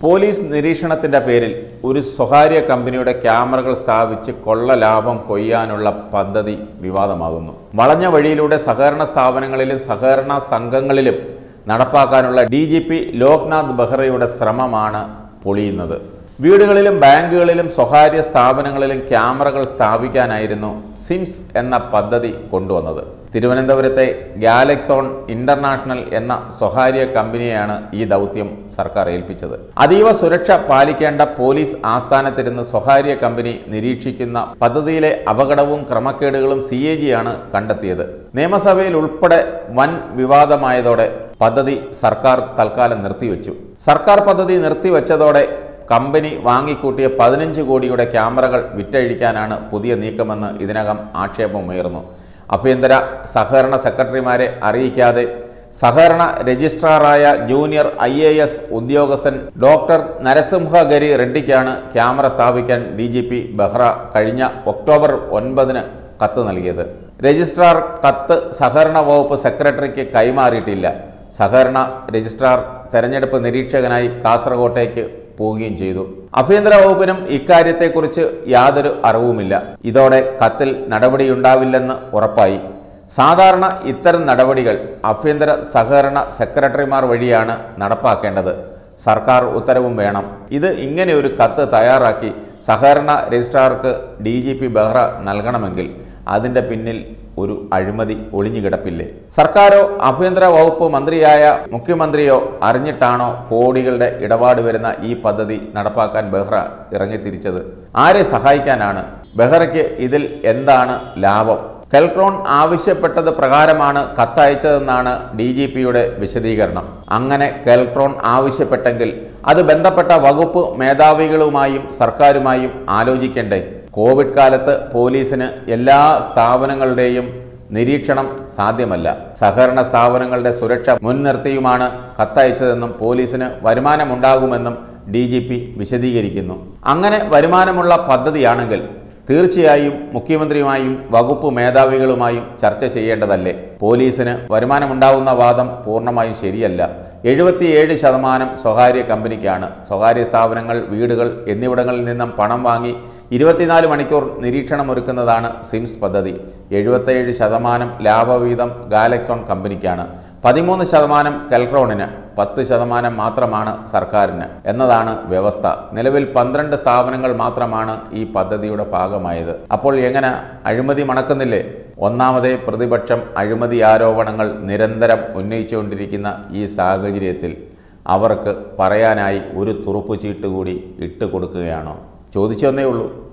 Police നിരീക്ഷണത്തിന്റെ പേരിൽ ഒരു സ്വകാര്യ കമ്പനിയുടെ ക്യാമറകൾ സ്ഥാപിച്ച് കൊള്ള ലാഭം കൊയ്യാനുള്ള പദ്ധതി വിവാദമാകുന്നു. വളഞ്ഞ വഴിയിലൂടെ സഹകരണ സ്ഥാപനങ്ങളിലും സഹകരണ സംഘങ്ങളിലും നടപ്പാക്കാനുള്ള DGP ലോക്നാഥ് ബെഹ്റയുടെ ശ്രമമാണ് പൊളിയുന്നത്. വീടുകളിലും ബാങ്കുകളിലും സ്വകാര്യ സ്ഥാപനങ്ങളിലും ക്യാമറകൾ സ്ഥാപിക്കാനായിരുന്നു സിംസ് എന്ന പദ്ധതി കൊണ്ടുവന്നത്. തിരുവനന്തപുരത്തെ ഗാലക്സോൺ ഇന്റർനാഷണൽ എന്ന സ്വകാര്യ കമ്പനിയെയാണ് ഈ ദൗത്യം സർക്കാർ ഏൽപ്പിച്ചത്. അതീവ സുരക്ഷ പാലിക്കേണ്ട പോലീസ് ആസ്ഥാനത്തിരുന്ന് സ്വകാര്യ കമ്പനി നിരീക്ഷിക്കുന്ന പദ്ധതിയിലെ അപകടവും ക്രമക്കേടുകളും CAG ആണ് കണ്ടെത്തിയത്. നിയമസഭയിൽ ഉൾപ്പെടെ വൻ വിവാദമായതോടെ പദ്ധതി സർക്കാർ തൽക്കാലം നിർത്തിവെച്ചു. സർക്കാർ പദ്ധതി നിർത്തിവെച്ചതോടെ കമ്പനി വാങ്ങിക്കൂട്ടിയ 15 കോടിയുടെ ക്യാമറകൾ വിറ്റഴിക്കാനാണ് പുതിയ നീക്കമെന്ന് ഇതിനകം ആക്ഷേപമുയർന്നു. ആഭ്യന്തര സഹകരണ സെക്രട്ടറിമാരെ അറിയിക്കാതെ സഹകരണ രജിസ്ട്രാറായ ജൂനിയർ IAS ഉദ്യോഗസ്ഥൻ ഡോക്ടർ നരസിംഹഗരി റെഡ്ഡിക്കാണ് ക്യാമറ സ്ഥാപിക്കാൻ DGP ബെഹ്റ കഴിഞ്ഞ ഒക്ടോബർ 9 കത്ത് നൽകിയത്. രജിസ്ട്രാർ കത്ത് സഹകരണ വകുപ്പ് സെക്രട്ടറിക്ക് കൈമാറിയിട്ടില്ല. സഹകരണ രജിസ്ട്രാർ തെരഞ്ഞെടുപ്പ് നിരീക്ഷകനായി കാസർകോട്ടേക്ക് പോവുകയും ചെയ്തു. ആഭ്യന്തര വകുപ്പിനും ഇക്കാര്യത്തെക്കുറിച്ച് യാതൊരു അറിവുമില്ല. ഇതോടെ കത്തിൽ നടപടിയുണ്ടാവില്ലെന്ന് ഉറപ്പായി. സാധാരണ ഇത്തരം നടപടികൾ ആഭ്യന്തര സഹകരണ സെക്രട്ടറിമാർ വഴിയാണ് നടപ്പാക്കേണ്ടത്. സർക്കാർ ഉത്തരവും വേണം. ഇത് ഇങ്ങനെ ഒരു കത്ത് തയ്യാറാക്കി സഹകരണ രജിസ്ട്രാർക്ക് DGP ബെഹ്റ നൽകണമെങ്കിൽ അതിൻ്റെ പിന്നിൽ ഒരു അഴിമതി ഒളിഞ്ഞുകിടപ്പില്ലേ? സർക്കാരോ ആഭ്യന്തര വകുപ്പ് മന്ത്രിയായ മുഖ്യമന്ത്രിയോ അറിഞ്ഞിട്ടാണോ കോടികളുടെ ഇടപാട് വരുന്ന ഈ പദ്ധതി നടപ്പാക്കാൻ ബെഹ്റ ഇറങ്ങിത്തിരിച്ചത്? ആരെ സഹായിക്കാനാണ്? ബെഹ്റയ്ക്ക് ഇതിൽ എന്താണ് ലാഭം? കെൽട്രോൺ ആവശ്യപ്പെട്ടത് പ്രകാരമാണ് കത്തയച്ചതെന്നാണ് DGPയുടെ വിശദീകരണം. അങ്ങനെ കെൽട്രോൺ ആവശ്യപ്പെട്ടെങ്കിൽ അത് ബന്ധപ്പെട്ട വകുപ്പ് മേധാവികളുമായും സർക്കാരുമായും ആലോചിക്കണ്ടേ? കോവിഡ് കാലത്ത് പോലീസിന് എല്ലാ സ്ഥാപനങ്ങളുടെയും നിരീക്ഷണം സാധ്യമല്ല. സഹകരണ സ്ഥാപനങ്ങളുടെ സുരക്ഷ മുൻനിർത്തിയുമാണ് കത്തയച്ചതെന്നും പോലീസിന് വരുമാനമുണ്ടാകുമെന്നും DGP വിശദീകരിക്കുന്നു. അങ്ങനെ വരുമാനമുള്ള പദ്ധതിയാണെങ്കിൽ തീർച്ചയായും മുഖ്യമന്ത്രിയുമായും വകുപ്പ് മേധാവികളുമായും ചർച്ച ചെയ്യേണ്ടതല്ലേ? പോലീസിന് വരുമാനമുണ്ടാകുന്ന വാദം പൂർണ്ണമായും ശരിയല്ല. 77% സ്വകാര്യ കമ്പനിക്കാണ്. സ്വകാര്യ സ്ഥാപനങ്ങൾ, വീടുകൾ എന്നിവിടങ്ങളിൽ നിന്നും പണം വാങ്ങി 24 മണിക്കൂർ നിരീക്ഷണം ഒരുക്കുന്നതാണ് സിംസ് പദ്ധതി. 77% ലാഭവീതം ഗാലക്സോൺ കമ്പനിക്കാണ്. 13% കെൽട്രോണിന്, 10% മാത്രമാണ് സർക്കാരിന് എന്നതാണ് വ്യവസ്ഥ. നിലവിൽ 12 സ്ഥാപനങ്ങൾ മാത്രമാണ് ഈ പദ്ധതിയുടെ ഭാഗമായത്. അപ്പോൾ എങ്ങനെ അഴിമതി മണക്കുന്നില്ലേ? ഒന്നാമതേ പ്രതിപക്ഷം അഴിമതി ആരോപണങ്ങൾ നിരന്തരം ഉന്നയിച്ചുകൊണ്ടിരിക്കുന്ന ഈ സാഹചര്യത്തിൽ അവർക്ക് പറയാനായി ഒരു തുറുപ്പുചീട്ട് കൂടി ഇട്ട് കൊടുക്കുകയാണോ? ചോദിച്ചെന്നേ ഉള്ളൂ.